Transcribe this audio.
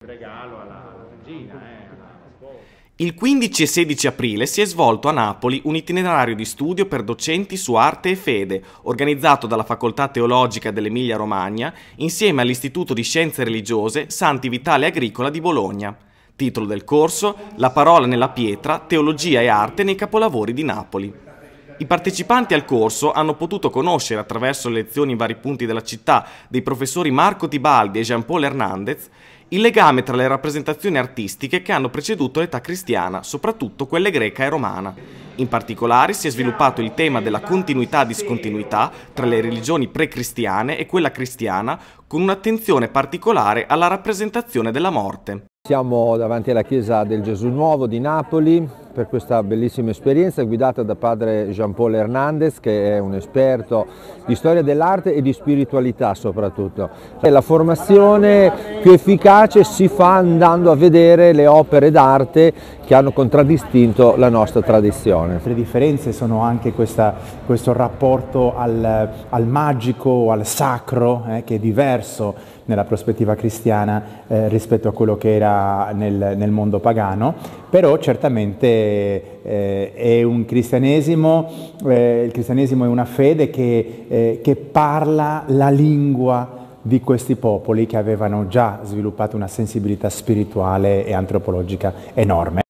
regalo alla regina, alla sposa. Il 15 e 16 aprile si è svolto a Napoli un itinerario di studio per docenti su arte e fede, organizzato dalla Facoltà Teologica dell'Emilia-Romagna insieme all'Istituto di Scienze Religiose Santi Vitale Agricola di Bologna. Titolo del corso: La parola nella pietra, teologia e arte nei capolavori di Napoli. I partecipanti al corso hanno potuto conoscere, attraverso le lezioni in vari punti della città dei professori Marco Tibaldi e Jean-Paul Hernandez, il legame tra le rappresentazioni artistiche che hanno preceduto l'età cristiana, soprattutto quelle greca e romana. In particolare si è sviluppato il tema della continuità-discontinuità tra le religioni pre-cristiane e quella cristiana, con un'attenzione particolare alla rappresentazione della morte. Siamo davanti alla chiesa del Gesù Nuovo di Napoli per questa bellissima esperienza guidata da padre Jean-Paul Hernandez, che è un esperto di storia dell'arte e di spiritualità soprattutto. La formazione più efficace si fa andando a vedere le opere d'arte che hanno contraddistinto la nostra tradizione. Le differenze sono anche questo rapporto al magico, al sacro, che è diverso nella prospettiva cristiana rispetto a quello che era nel mondo pagano, però certamente è un cristianesimo, il cristianesimo è una fede che parla la lingua di questi popoli che avevano già sviluppato una sensibilità spirituale e antropologica enorme.